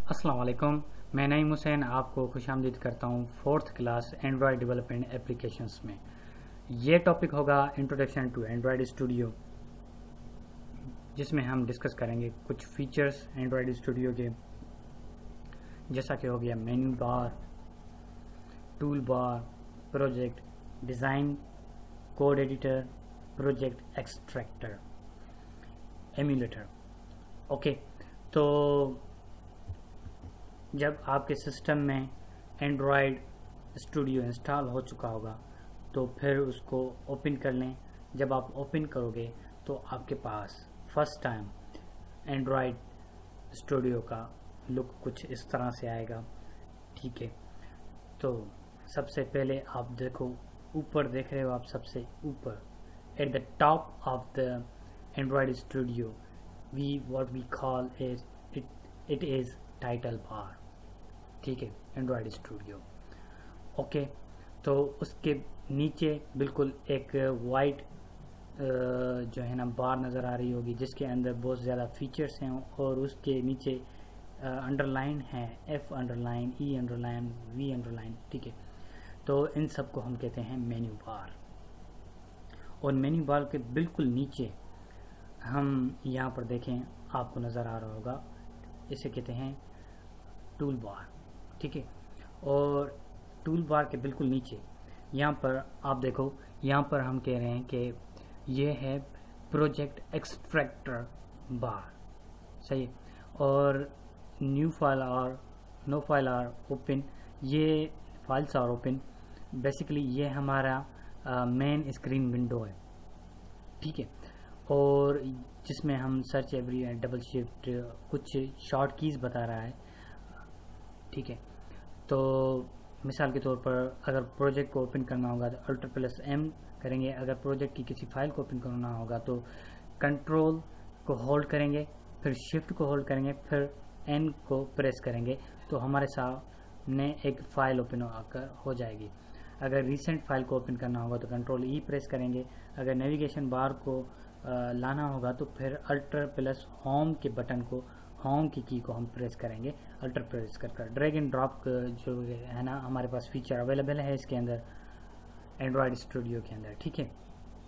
अस्सलाम वालेकुम। मैं नईम हुसैन आपको खुशामदीद करता हूँ 4th class Android development applications में। ये टॉपिक होगा इंट्रोडक्शन टू एंड्रॉयड स्टूडियो, जिसमें हम डिस्कस करेंगे कुछ फीचर्स एंड्रॉयड स्टूडियो के, जैसा कि हो गया menu bar, tool bar, project design, code editor, project extractor, emulator. Okay, तो जब आपके सिस्टम में एंड्रॉयड स्टूडियो इंस्टॉल हो चुका होगा तो फिर उसको ओपन कर लें। जब आप ओपन करोगे तो आपके पास फर्स्ट टाइम एंड्रॉयड स्टूडियो का लुक कुछ इस तरह से आएगा। ठीक है, तो सबसे पहले आप देखो, ऊपर देख रहे हो आप, सबसे ऊपर at the top of the Android Studio what we call is it is title bar. ठीक है, एंड्रॉयड स्टूडियो। ओके, तो उसके नीचे बिल्कुल एक वाइट जो है ना बार नज़र आ रही होगी, जिसके अंदर बहुत ज़्यादा फीचर्स हैं और उसके नीचे अंडरलाइन है, F underline, E underline, V underline. ठीक है, तो इन सब को हम कहते हैं मेन्यू बार। और मेन्यू बार के बिल्कुल नीचे हम यहाँ पर देखें, आपको नज़र आ रहा होगा, इसे कहते हैं टूल बार। ठीक है, और टूल बार के बिल्कुल नीचे यहाँ पर आप देखो, यहाँ पर हम कह रहे हैं कि ये है प्रोजेक्ट एक्सट्रैक्टर बार। सही है, और न्यू फाइल और नो फाइल आर ओपन, ये फाइल्स आर ओपन। बेसिकली ये हमारा मेन स्क्रीन विंडो है। ठीक है, और जिसमें हम सर्च एवरी डबल शिफ्ट कुछ शॉर्ट कीज़ बता रहा है। ठीक है, तो मिसाल के तौर पर अगर प्रोजेक्ट को ओपन करना होगा तो Alt+M करेंगे। अगर प्रोजेक्ट की किसी फाइल को ओपन करना होगा तो कंट्रोल को होल्ड करेंगे, फिर शिफ्ट को होल्ड करेंगे, फिर N को प्रेस करेंगे, तो हमारे सामने एक फ़ाइल ओपन हो जाएगी। अगर रिसेंट फाइल को ओपन करना होगा तो कंट्रोल E प्रेस करेंगे। अगर नेविगेशन बार को लाना होगा तो फिर Alt+होम के बटन को, होम की को हम प्रेस करेंगे, अल्टर प्रेस कर ड्रैग एंड ड्रॉप जो है ना, हमारे पास फीचर अवेलेबल है इसके अंदर, एंड्रॉयड स्टूडियो के अंदर। ठीक है,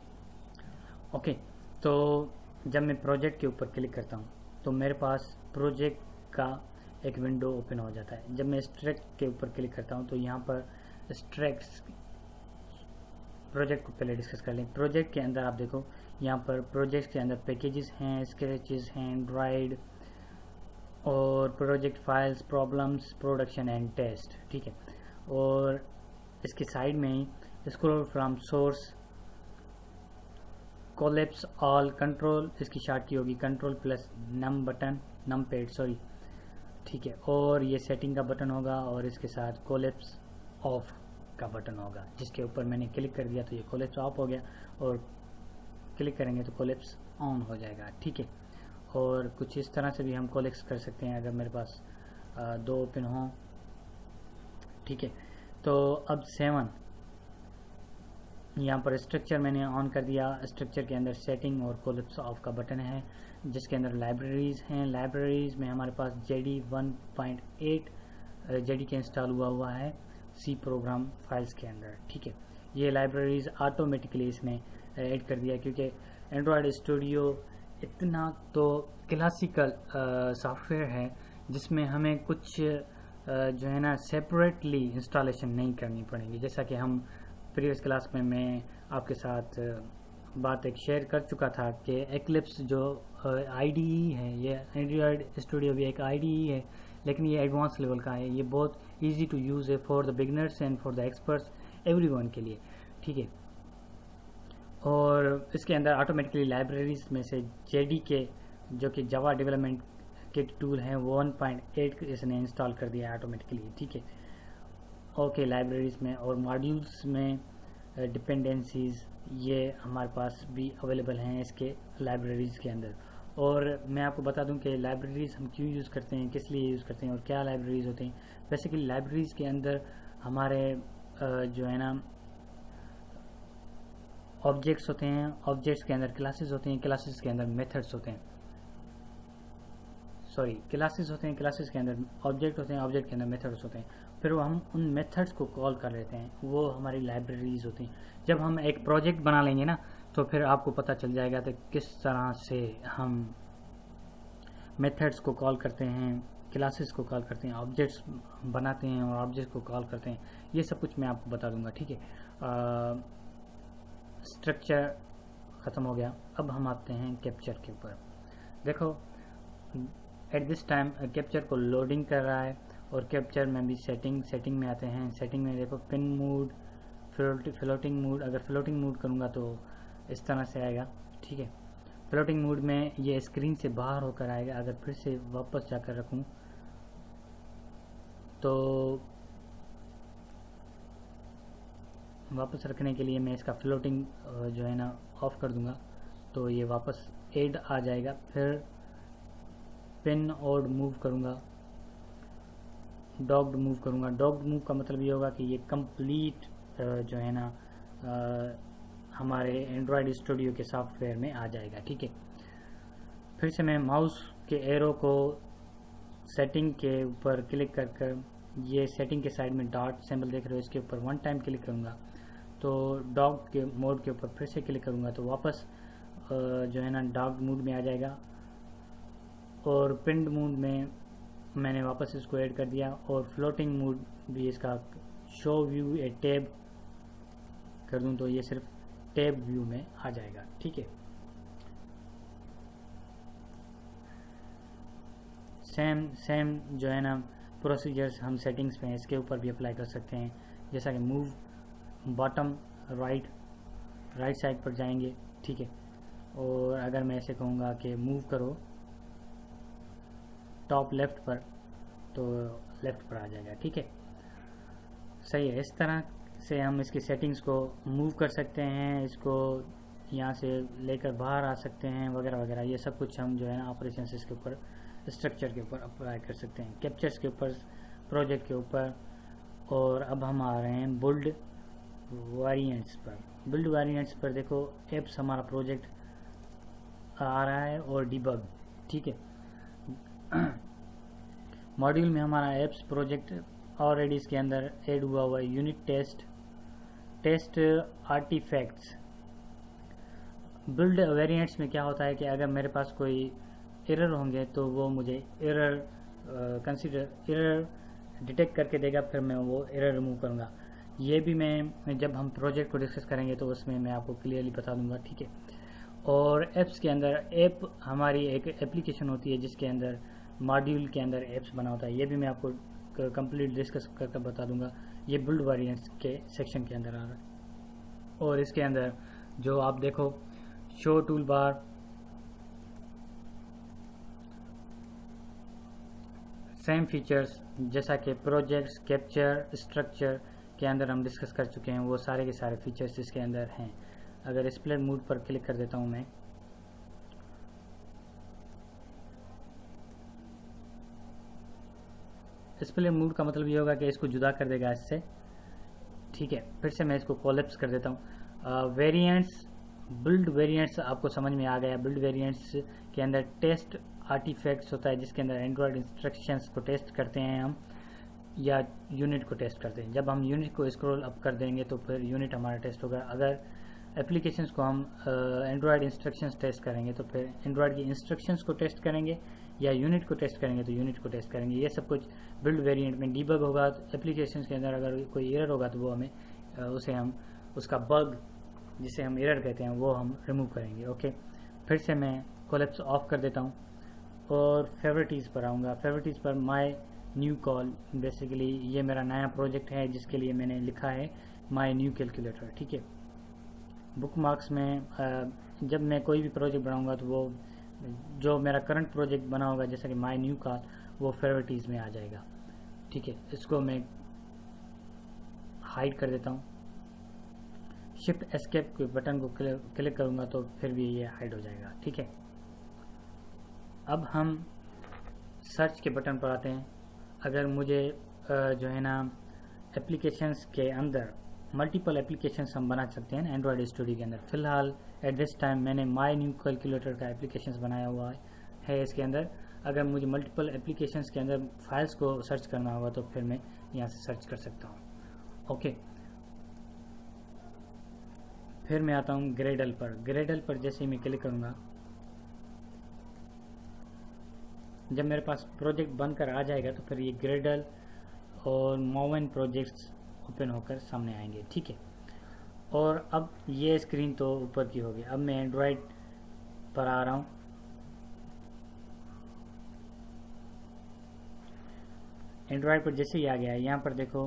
ओके, तो जब मैं प्रोजेक्ट के ऊपर क्लिक करता हूँ तो मेरे पास प्रोजेक्ट का एक विंडो ओपन हो जाता है। जब मैं एक्सट्रैक्ट के ऊपर क्लिक करता हूँ तो यहाँ पर एक्सट्रैक्ट प्रोजेक्ट को पहले डिस्कस कर लें। प्रोजेक्ट के अंदर आप देखो, यहाँ पर प्रोजेक्ट के अंदर पैकेजेस हैं, स्केचेस हैं, एंड्रॉयड, और project files, problems, production and test. ठीक है, और इसके साइड में ही scroll from source, collapse all, control इसकी शॉर्ट की होगी control num button, num pad sorry. ठीक है, और ये सेटिंग का बटन होगा और इसके साथ कोलैप्स ऑफ का बटन होगा, जिसके ऊपर मैंने क्लिक कर दिया तो ये कोलैप्स ऑफ हो गया, और क्लिक करेंगे तो कोलैप्स ऑन हो जाएगा। ठीक है, और कुछ इस तरह से भी हम कोलैप्स कर सकते हैं अगर मेरे पास दो ओपन हों। ठीक है, तो अब 7 यहाँ पर स्ट्रक्चर मैंने ऑन कर दिया। स्ट्रक्चर के अंदर सेटिंग और कोलैप्स ऑफ का बटन है, जिसके अंदर लाइब्रेरीज हैं। लाइब्रेरीज में हमारे पास JD1.8 JDK इंस्टॉल हुआ है C प्रोग्राम फाइल्स के अंदर। ठीक है, ये लाइब्रेरीज ऑटोमेटिकली इसने ऐड कर दिया, क्योंकि एंड्रॉयड स्टूडियो इतना तो क्लासिकल सॉफ्टवेयर है जिसमें हमें कुछ जो है ना सेपरेटली इंस्टॉलेशन नहीं करनी पड़ेगी। जैसा कि हम प्रीवियस क्लास में मैं आपके साथ बात एक शेयर कर चुका था कि एक्लिप्स जो IDE है, ये एंड्रॉयड स्टूडियो भी एक IDE है, लेकिन ये एडवांस लेवल का है। ये बहुत इजी टू यूज़ है for the beginners and for the experts, everyone के लिए। ठीक है, और इसके अंदर ऑटोमेटिकली लाइब्रेरीज में से JDK जो कि जावा डेवलपमेंट किट टूल है, 1.8 इसने इंस्टॉल कर दिया है ऑटोमेटिकली। ठीक है, ओके, लाइब्रेरीज में और मॉड्यूल्स में डिपेंडेंसीज ये हमारे पास भी अवेलेबल हैं इसके लाइब्रेरीज के अंदर। और मैं आपको बता दूं कि लाइब्रेरीज हम क्यों यूज़ करते हैं, किस लिए यूज़ करते हैं और क्या लाइब्रेरीज होते हैं। बेसिकली लाइब्रेरीज के अंदर हमारे जो है ना ऑब्जेक्ट्स होते हैं, ऑब्जेक्ट्स के अंदर क्लासेस होते हैं, क्लासेस के अंदर मेथड्स होते हैं। सॉरी क्लासेस होते हैं, क्लासेस के अंदर ऑब्जेक्ट होते हैं, ऑब्जेक्ट के अंदर मेथड्स होते हैं। फिर वो हम उन मेथड्स को कॉल कर लेते हैं, वो हमारी लाइब्रेरीज होती हैं। जब हम एक प्रोजेक्ट बना लेंगे ना, तो फिर आपको पता चल जाएगा कि किस तरह से हम मेथड्स को कॉल करते हैं, क्लासेस को कॉल करते हैं, ऑब्जेक्ट्स बनाते हैं और ऑब्जेक्ट को कॉल करते हैं। ये सब कुछ मैं आपको बता दूंगा, ठीक है। स्ट्रक्चर ख़त्म हो गया। अब हम आते हैं कैप्चर के ऊपर। देखो एट दिस टाइम कैप्चर को लोडिंग कर रहा है, और कैप्चर में भी सेटिंग में आते हैं। सेटिंग में देखो पिन मोड, फ्लोटिंग मोड। अगर फ्लोटिंग मोड करूँगा तो इस तरह से आएगा, ठीक है। फ्लोटिंग मोड में ये स्क्रीन से बाहर होकर आएगा। अगर फिर से वापस जाकर रखूँ तो वापस रखने के लिए मैं इसका फ्लोटिंग जो है ना ऑफ कर दूंगा, तो ये वापस एड आ जाएगा। फिर पिन और मूव करूंगा, डॉग्ड मूव करूंगा। डॉग्ड मूव का मतलब ये होगा कि ये कंप्लीट जो है ना हमारे एंड्रॉयड स्टूडियो के सॉफ्टवेयर में आ जाएगा, ठीक है। फिर से मैं माउस के एरो को सेटिंग के ऊपर क्लिक कर ये सेटिंग के साइड में डॉट सिंबल देख रहे हो, इसके ऊपर वन टाइम क्लिक करूंगा, तो डॉग के मोड के ऊपर फिर से क्लिक करूंगा तो वापस जो है ना डॉग मोड में आ जाएगा। और पिन्ड मोड में मैंने वापस इसको ऐड कर दिया, और फ्लोटिंग मोड भी इसका शो व्यू ए टैब कर दूं तो ये सिर्फ टैब व्यू में आ जाएगा, ठीक है। सेम जो है ना प्रोसीजर्स हम सेटिंग्स में इसके ऊपर भी अप्लाई कर सकते हैं। जैसा कि मूव बॉटम राइट साइड पर जाएंगे, ठीक है। और अगर मैं ऐसे कहूँगा कि मूव करो टॉप लेफ्ट पर, तो लेफ्ट पर आ जाएगा, ठीक है। सही है। इस तरह से हम इसकी सेटिंग्स को मूव कर सकते हैं, इसको यहाँ से लेकर बाहर आ सकते हैं वगैरह वगैरह। ये सब कुछ हम जो है ना ऑपरेशन इसके ऊपर, स्ट्रक्चर के ऊपर अप्लाई कर सकते हैं, कैप्चर्स के ऊपर, प्रोजेक्ट के ऊपर। और अब हम आ रहे हैं बिल्ड वेरिएंट्स पर। बिल्ड वेरिएंट्स पर देखो एप्स हमारा प्रोजेक्ट आ रहा है और डिबग, ठीक है। मॉड्यूल में हमारा एप्स प्रोजेक्ट ऑलरेडी इसके अंदर ऐड हुआ है। Unit test artifacts. Build variants में क्या होता है कि अगर मेरे पास कोई एरर होंगे तो वो मुझे एरर डिटेक्ट करके देगा, फिर मैं वो एरर रिमूव करूँगा। ये भी मैं जब हम प्रोजेक्ट को डिस्कस करेंगे तो उसमें मैं आपको क्लियरली बता दूंगा, ठीक है। और एप्स के अंदर ऐप हमारी एक एप्लीकेशन होती है जिसके अंदर मॉड्यूल के अंदर एप्स बना होता है। ये भी मैं आपको कंप्लीट डिस्कस करके बता दूंगा। ये बिल्ड वेरिएंट्स के सेक्शन के अंदर आ रहा है। और इसके अंदर जो आप देखो show tool bar, same features जैसा कि प्रोजेक्ट्स, कैप्चर, स्ट्रक्चर के अंदर हम डिस्कस कर चुके हैं, वो सारे के सारे फीचर्स इसके अंदर हैं। अगर स्प्लिट मोड पर क्लिक कर देता हूं मैं, स्प्लिट मोड का मतलब ये होगा कि इसको जुदा कर देगा इससे, ठीक है। फिर से मैं इसको कोलैप्स कर देता हूँ। वेरिएंट्स, बिल्ड वेरिएंट्स आपको समझ में आ गया। बिल्ड वेरिएंट्स के अंदर टेस्ट आर्टिफैक्ट्स होता है जिसके अंदर एंड्रॉयड इंस्ट्रक्शंस को टेस्ट करते हैं हम, या यूनिट को टेस्ट करते हैं। जब हम यूनिट को स्क्रॉल अप कर देंगे तो फिर यूनिट हमारा टेस्ट होगा। अगर एप्लीकेशंस को हम एंड्रॉयड इंस्ट्रक्शंस टेस्ट करेंगे तो फिर एंड्रॉयड की इंस्ट्रक्शंस को टेस्ट करेंगे, या यूनिट को टेस्ट करेंगे तो यूनिट को टेस्ट करेंगे। ये सब कुछ बिल्ड वेरिएंट में। डीबग होगा तो एप्लीकेशंस के अंदर अगर कोई एरर होगा तो वो हमें उसे हम उसका बग जिसे हम एरर कहते हैं वो हम रिमूव करेंगे, ओके। फिर से मैं कोलैप्स ऑफ कर देता हूँ और फेवरेटीज़ पर आऊँगा। फेवरेटीज़ पर माय न्यू कॉल, बेसिकली ये मेरा नया प्रोजेक्ट है जिसके लिए मैंने लिखा है माय न्यू कैलकुलेटर, ठीक है। बुक मार्क्स में जब मैं कोई भी प्रोजेक्ट बनाऊंगा तो वो जो मेरा करंट प्रोजेक्ट बना होगा जैसा कि माय न्यू कॉल, वो फेवरेटीज़ में आ जाएगा, ठीक है। इसको मैं हाइड कर देता हूँ। शिफ्ट एस्केप के बटन को क्लिक करूंगा तो फिर भी ये हाइड हो जाएगा, ठीक है। अब हम सर्च के बटन पर आते हैं। अगर मुझे जो है ना एप्लीकेशंस के अंदर मल्टीपल एप्लीकेशंस हम बना सकते हैं एंड्रॉयड स्टूडियो के अंदर। फिलहाल एट दिस टाइम मैंने माय न्यू कैलकुलेटर का एप्लीकेशंस बनाया हुआ है इसके अंदर। अगर मुझे मल्टीपल एप्लीकेशंस के अंदर फाइल्स को सर्च करना होगा तो फिर मैं यहाँ से सर्च कर सकता हूँ। ओके, फिर मैं आता हूँ ग्रेडल पर। ग्रेडल पर जैसे ही मैं क्लिक करूँगा, जब मेरे पास प्रोजेक्ट बनकर आ जाएगा तो फिर ये ग्रेडल और मोवेन प्रोजेक्ट्स ओपन होकर सामने आएंगे। ठीक है, और अब ये स्क्रीन तो ऊपर की होगी। अब मैं एंड्रॉयड पर आ रहा हूँ। एंड्रॉयड पर जैसे ही आ गया है, यहाँ पर देखो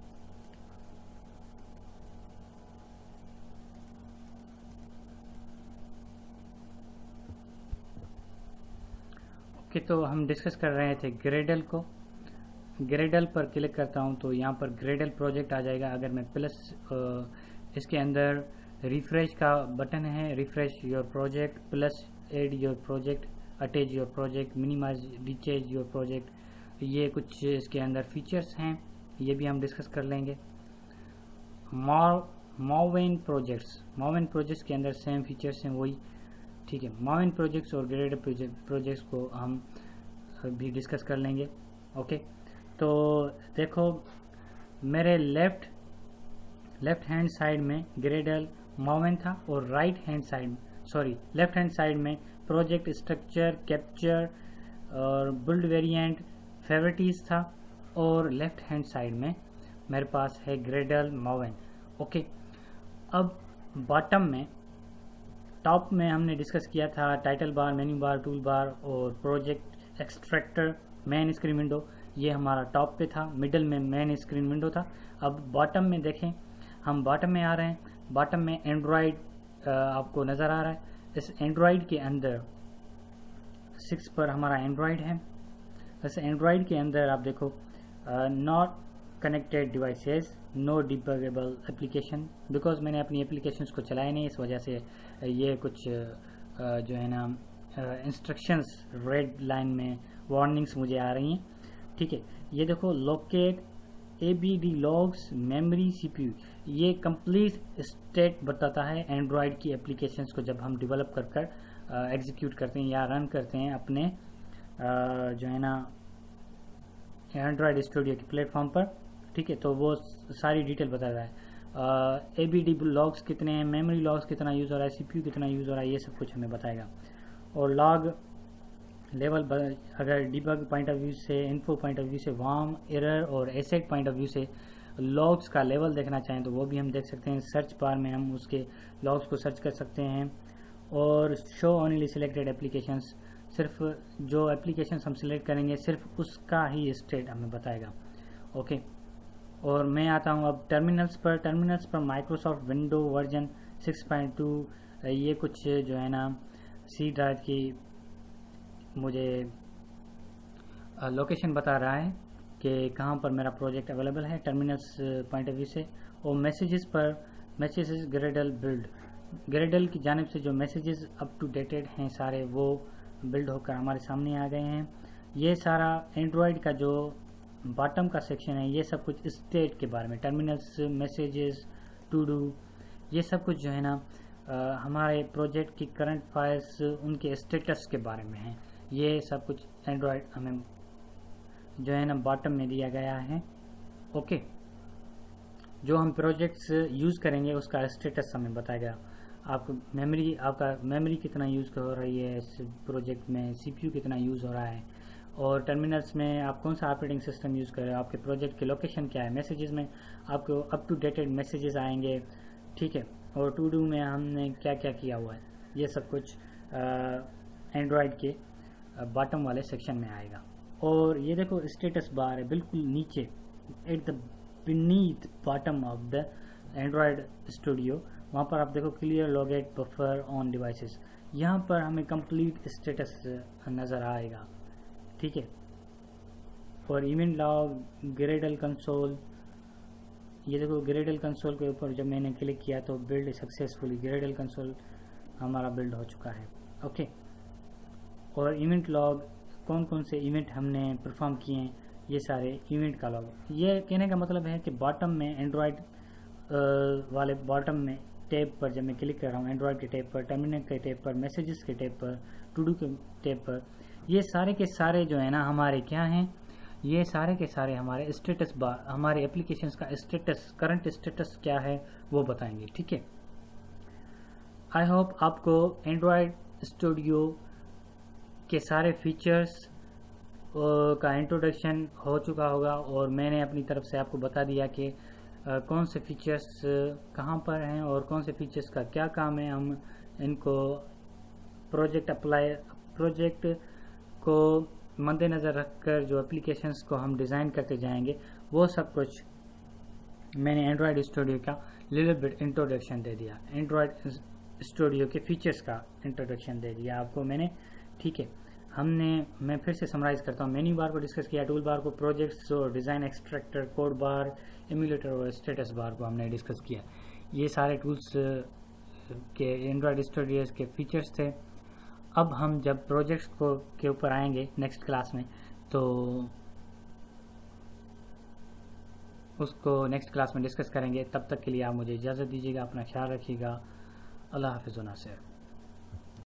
ओके, तो हम डिस्कस कर रहे थे ग्रेडल को। ग्रेडल पर क्लिक करता हूँ तो यहाँ पर ग्रेडल प्रोजेक्ट आ जाएगा। अगर मैं प्लस इसके अंदर रिफ्रेश का बटन है, refresh your project, plus add your project, attach your project, minimize reaches your project, ये कुछ इसके अंदर फीचर्स हैं, ये भी हम डिस्कस कर लेंगे। मोवेन प्रोजेक्ट्स के अंदर सेम फीचर्स हैं वही। ठीक है, मोवेन प्रोजेक्ट्स और ग्रेडल प्रोजेक्ट्स को हम भी डिस्कस कर लेंगे। ओके, तो देखो मेरे लेफ्ट हैंड साइड में ग्रेडल मोवेन था और लेफ्ट हैंड साइड में प्रोजेक्ट स्ट्रक्चर, कैप्चर और बिल्ड वेरिएंट, फेवरेटिस था, और लेफ्ट हैंड साइड में मेरे पास है ग्रेडल मोवेन। ओके, अब बॉटम में, टॉप में हमने डिस्कस किया था title bar, menu bar, tool bar और project extractor, main screen window, ये हमारा टॉप पे था। मिडल में मेन स्क्रीन विंडो था। अब बॉटम में देखें, हम बॉटम में आ रहे हैं। बॉटम में एंड्रॉयड आपको नज़र आ रहा है। इस एंड्रॉयड के अंदर 6 पर हमारा एंड्रॉयड है। वैसे एंड्रॉयड के अंदर आप देखो not connected devices, no debuggable application, because मैंने अपनी एप्लीकेशंस को चलाया नहीं, इस वजह से ये कुछ जो है ना इंस्ट्रक्शंस रेड लाइन में वार्निंग्स मुझे आ रही हैं। ठीक है, ये देखो locate ABD logs memory CPU, ये कंप्लीट स्टेट बताता है एंड्रॉयड की एप्लीकेशंस को जब हम डेवलप कर एग्जीक्यूट करते हैं या रन करते हैं अपने जो है ना एंड्रॉयड स्टूडियो के प्लेटफॉर्म पर। ठीक है, तो वो सारी डिटेल बता रहा है। ABD लॉग्स कितने हैं, मेमोरी लॉग्स कितना यूज़ हो रहा है, CPU कितना यूज़ हो रहा है, ये सब कुछ हमें बताएगा। और लॉग लेवल अगर डिबग पॉइंट ऑफ व्यू से, इन्फो पॉइंट ऑफ व्यू से, वार्म, एरर और एसेट पॉइंट ऑफ व्यू से लॉग्स का लेवल देखना चाहें तो वो भी हम देख सकते हैं। सर्च बार में हम उसके लॉग्स को सर्च कर सकते हैं। और शो ओनली सिलेक्टेड एप्लीकेशंस, सिर्फ जो एप्लीकेशंस हम सिलेक्ट करेंगे सिर्फ उसका ही स्टेट हमें बताएगा। ओके, और मैं आता हूँ अब टर्मिनल्स पर माइक्रोसॉफ्ट विंडो वर्जन 6.2, ये कुछ जो है ना सी ड्राइव की मुझे लोकेशन बता रहा है कि कहाँ पर मेरा प्रोजेक्ट अवेलेबल है टर्मिनल्स पॉइंट ऑफ व्यू से। और मैसेजेस ग्रेडल बिल्ड, ग्रेडल की जानिब से जो मैसेजेस अप टू डेटेड हैं सारे वो बिल्ड होकर हमारे सामने आ गए हैं। ये सारा एंड्रॉयड का जो बॉटम का सेक्शन है ये सब कुछ स्टेट के बारे में, टर्मिनल्स, मैसेजेस, टू डू, ये सब कुछ जो है ना हमारे प्रोजेक्ट की करंट फाइल्स, उनके स्टेटस के बारे में है। ये सब कुछ एंड्रॉयड हमें जो है ना बॉटम में दिया गया है। ओके, जो हम प्रोजेक्ट्स यूज़ करेंगे उसका स्टेटस हमें बताएगा। आपका मेमोरी कितना यूज़ हो रही है इस प्रोजेक्ट में, CPU कितना यूज़ हो रहा है, और टर्मिनल्स में आप कौन सा ऑपरेटिंग सिस्टम यूज़ कर रहे हो, आपके प्रोजेक्ट की लोकेशन क्या है, मैसेजेस में आपको अप टू डेटेड मैसेजेस आएंगे। ठीक है, और टू डू में हमने क्या क्या किया हुआ है, ये सब कुछ एंड्रॉयड के बॉटम वाले सेक्शन में आएगा। और ये देखो स्टेटस बार है बिल्कुल नीचे, at the beneath bottom of the Android Studio, वहाँ पर आप देखो clear logcat buffer on devices, यहाँ पर हमें कंप्लीट स्टेटस नज़र आएगा। ठीक है, और इवेंट लॉग, ग्रेडल कंसोल, ये देखो ग्रेडल कंसोल के ऊपर जब मैंने क्लिक किया तो बिल्ड सक्सेसफुली, ग्रेडल कंसोल हमारा बिल्ड हो चुका है। ओके, और इवेंट लॉग, कौन कौन से इवेंट हमने परफॉर्म किए हैं, ये सारे इवेंट का लॉग। ये कहने का मतलब है कि बॉटम में एंड्रॉयड वाले बॉटम में टैब पर जब मैं क्लिक कर रहा हूँ, एंड्रॉयड के टैब पर, टर्मिनल के टैब पर, मैसेजेस के टैब पर, टू डू के टैब पर, ये सारे के सारे जो है ना हमारे क्या हैं, ये सारे के सारे हमारे स्टेटस बार, हमारे एप्लीकेशंस का स्टेटस, करंट स्टेटस क्या है वो बताएंगे। ठीक है, आई होप आपको एंड्रॉयड स्टूडियो के सारे फीचर्स का इंट्रोडक्शन हो चुका होगा और मैंने अपनी तरफ से आपको बता दिया कि कौन से फीचर्स कहाँ पर हैं और कौन से फीचर्स का क्या काम है। हम इनको प्रोजेक्ट को मद्देनज़र रखकर जो एप्लीकेशंस को हम डिज़ाइन करते जाएंगे वो सब कुछ मैंने एंड्रॉयड स्टूडियो का लिटिल बिट इंट्रोडक्शन दे दिया, एंड्रॉयड स्टूडियो के फीचर्स का इंट्रोडक्शन दे दिया आपको मैंने। ठीक है, मैं फिर से समराइज करता हूँ। मेन्यू बार को डिस्कस किया, टूल बार को, प्रोजेक्ट्स और design extractor, code bar, emulator और स्टेटस बार को हमने डिस्कस किया। ये सारे टूल्स के एंड्रॉयड स्टूडियोज के फीचर्स थे। अब हम जब प्रोजेक्ट्स को के ऊपर आएंगे नेक्स्ट क्लास में, तो उसको नेक्स्ट क्लास में डिस्कस करेंगे। तब तक के लिए आप मुझे इजाज़त दीजिएगा, अपना ख्याल रखिएगा। अल्लाह हाफ़िज़ व नासिर।